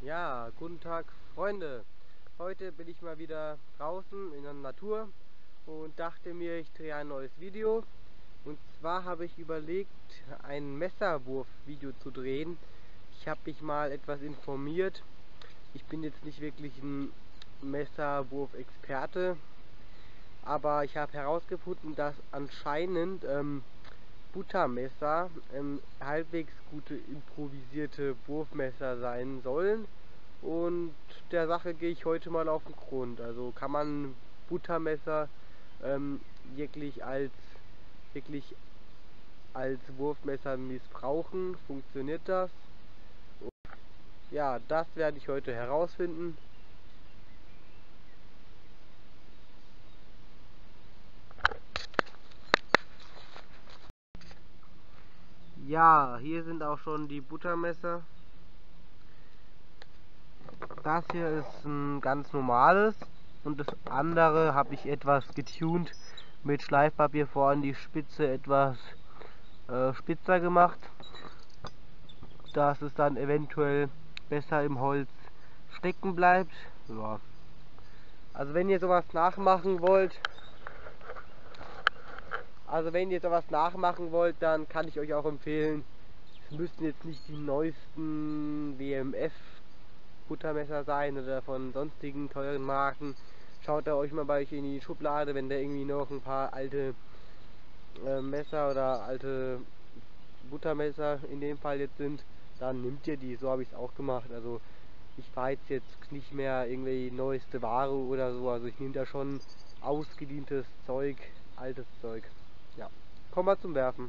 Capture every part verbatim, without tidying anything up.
Ja, guten Tag Freunde. Heute bin ich mal wieder draußen in der Natur und dachte mir, ich drehe ein neues Video. Und zwar habe ich überlegt, ein Messerwurf-Video zu drehen. Ich habe mich mal etwas informiert. Ich bin jetzt nicht wirklich ein Messerwurf-Experte, aber ich habe herausgefunden, dass anscheinend ähm, Buttermesser ähm, halbwegs gute improvisierte Wurfmesser sein sollen. Und der Sache gehe ich heute mal auf den Grund. Also kann man Buttermesser ähm, wirklich als wirklich als Wurfmesser missbrauchen? Funktioniert das? Ja, das werde ich heute herausfinden. Ja, hier sind auch schon die Buttermesser. Das hier ist ein ganz normales und das andere habe ich etwas getuned mit Schleifpapier vorne die Spitze etwas äh, spitzer gemacht, dass es dann eventuell besser im Holz stecken bleibt. Ja. Also wenn ihr sowas nachmachen wollt, also wenn ihr sowas nachmachen wollt, dann kann ich euch auch empfehlen, es müssten jetzt nicht die neuesten W M F Buttermesser sein oder von sonstigen teuren Marken. Schaut da euch mal bei euch in die Schublade, wenn da irgendwie noch ein paar alte äh, Messer oder alte Buttermesser in dem Fall jetzt sind, dann nimmt ihr die. So habe ich es auch gemacht. Also ich fahre jetzt, jetzt nicht mehr irgendwie neueste Ware oder so. Also ich nehme da schon ausgedientes Zeug, altes Zeug. Ja, kommen wir zum Werfen.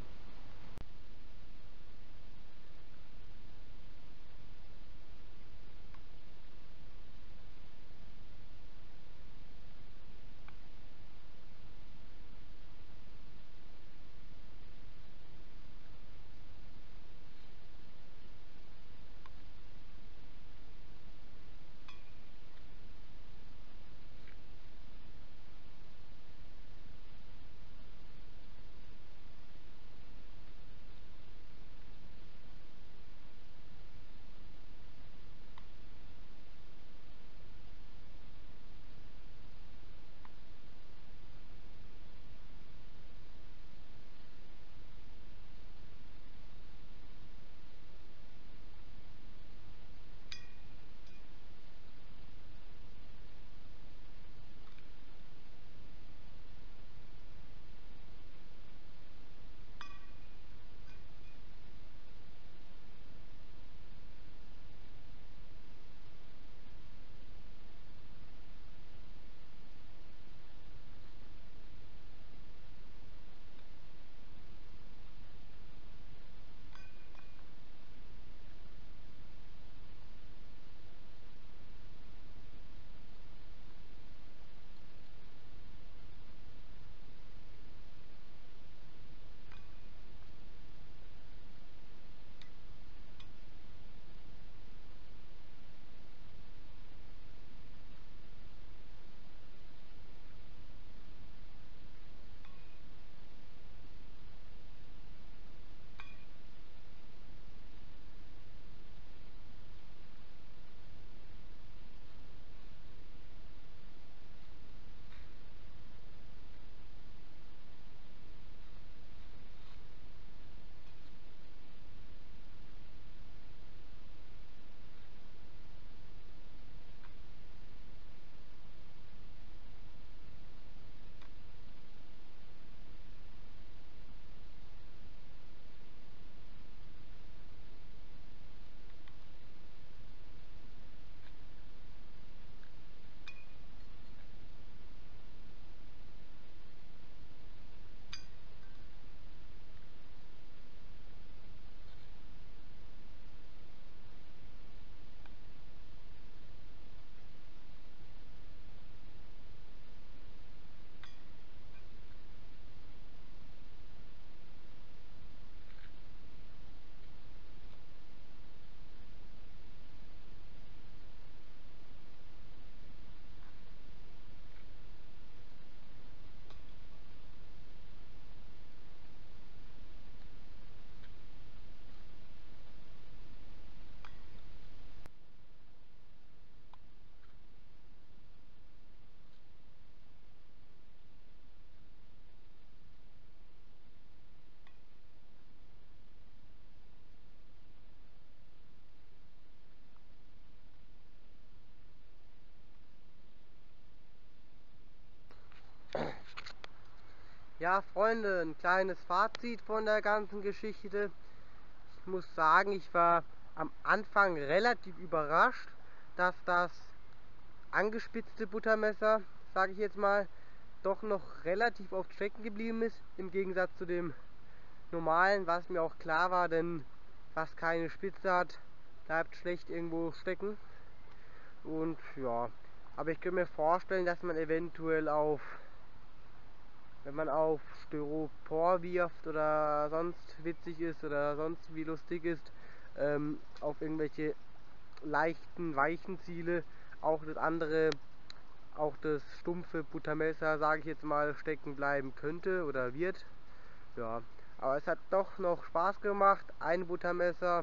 Ja, Freunde, ein kleines Fazit von der ganzen Geschichte. Ich muss sagen, ich war am Anfang relativ überrascht, dass das angespitzte Buttermesser, sage ich jetzt mal, doch noch relativ oft stecken geblieben ist, im Gegensatz zu dem normalen, was mir auch klar war, denn was keine Spitze hat, bleibt schlecht irgendwo stecken. Und ja, aber ich könnte mir vorstellen, dass man eventuell auf, wenn man auf Styropor wirft oder sonst witzig ist oder sonst wie lustig ist, ähm, auf irgendwelche leichten, weichen Ziele auch das andere, auch das stumpfe Buttermesser, sage ich jetzt mal, stecken bleiben könnte oder wird. Ja, aber es hat doch noch Spaß gemacht. Ein Buttermesser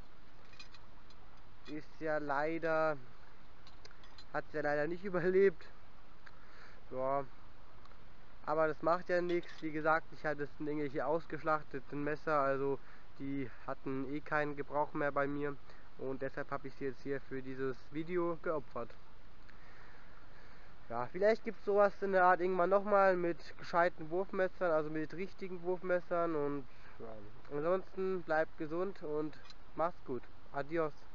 ist ja leider, hat es ja leider nicht überlebt. Ja, aber das macht ja nichts. Wie gesagt, ich hatte es in irgendwelche ausgeschlachteten Messer, also die hatten eh keinen Gebrauch mehr bei mir und deshalb habe ich sie jetzt hier für dieses Video geopfert. Ja, vielleicht gibt es sowas in der Art irgendwann nochmal mit gescheiten Wurfmessern, also mit richtigen Wurfmessern und ja. Ansonsten bleibt gesund und macht's gut. Adios.